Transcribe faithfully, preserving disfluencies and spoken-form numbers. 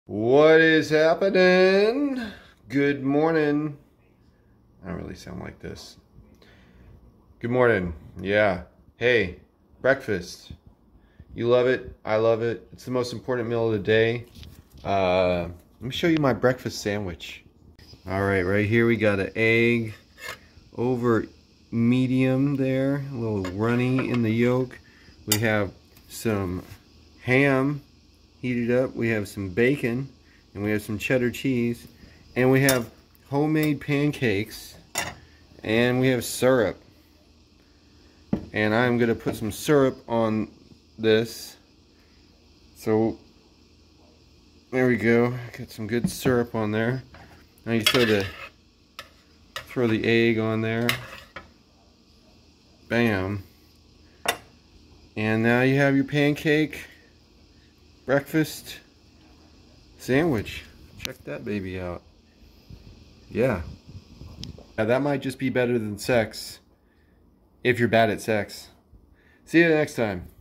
What is happening? Good morning. I don't really sound like this. Good morning. Yeah. Hey, breakfast. You love it. I love it. It's the most important meal of the day. Uh, let me show you my breakfast sandwich. All right, right here we got an egg over medium there, a little runny in the yolk. We have some ham heated up. We have some bacon, and we have some cheddar cheese, and we have homemade pancakes, and we have syrup. And I'm gonna put some syrup on this. So there we go. Got some good syrup on there. Now you throw the throw the egg on there. Bam. And now you have your pancake breakfast sandwich. Check that baby out. Yeah. Now that might just be better than sex if you're bad at sex. See you next time.